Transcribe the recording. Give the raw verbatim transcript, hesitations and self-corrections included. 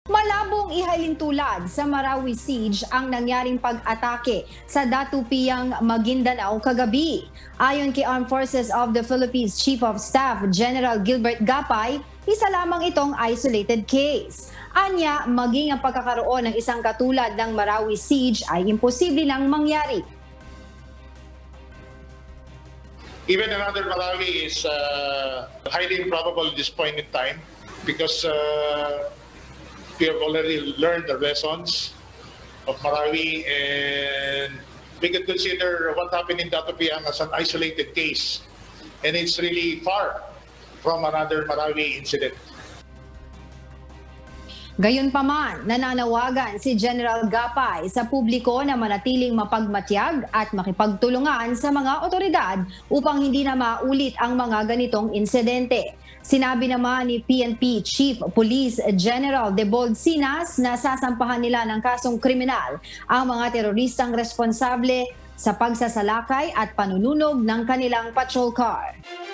Malabong ihalintulad sa Marawi Siege ang nangyaring pag-atake sa Datupiyang, Maguindanao kagabi. Ayon kay Armed Forces of the Philippines Chief of Staff General Gilbert Gapay, isa lamang itong isolated case. Anya, maging ang pagkakaroon ng isang katulad ng Marawi Siege ay imposible lang mangyari. Even another Marawi is uh, highly improbable at this point in time because uh, we have already learned the lessons of Marawi, and we can consider what happened in Datupiyang as an isolated case, and it's really far from another Marawi incident. Gayunpaman, nananawagan si General Gapay sa publiko na manatiling mapagmatyag at makipagtulungan sa mga otoridad upang hindi na maulit ang mga ganitong insidente. Sinabi naman ni P N P Chief Police General Debold Sinas na sasampahan nila ng kasong kriminal ang mga teroristang responsable sa pagsasalakay at panununog ng kanilang patrol car.